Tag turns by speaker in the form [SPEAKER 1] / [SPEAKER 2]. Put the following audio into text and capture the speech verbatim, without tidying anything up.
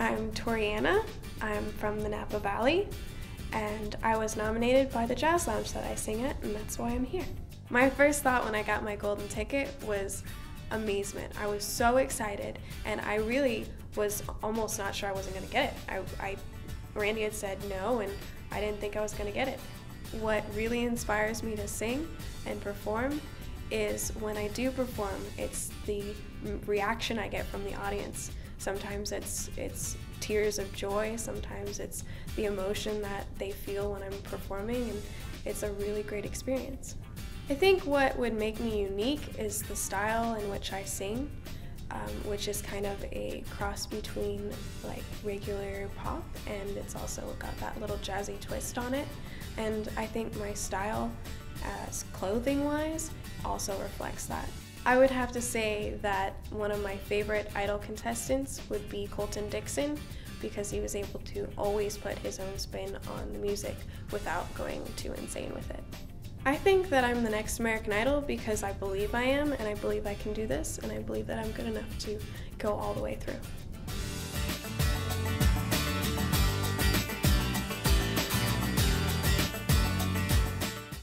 [SPEAKER 1] I'm Tori Anna. I'm from the Napa Valley, and I was nominated by the jazz lounge that I sing at, and that's why I'm here. My first thought when I got my golden ticket was amazement. I was so excited, and I really was almost not sure I wasn't going to get it. I, I, Randy had said no, and I didn't think I was going to get it. What really inspires me to sing and perform is when I do perform, it's the reaction I get from the audience. Sometimes it's it's tears of joy, sometimes it's the emotion that they feel when I'm performing, and it's a really great experience. I think what would make me unique is the style in which I sing, um, which is kind of a cross between like regular pop, and it's also got that little jazzy twist on it. And I think my style, as clothing-wise, also reflects that. I would have to say that one of my favorite Idol contestants would be Colton Dixon, because he was able to always put his own spin on the music without going too insane with it. I think that I'm the next American Idol because I believe I am, and I believe I can do this, and I believe that I'm good enough to go all the way through.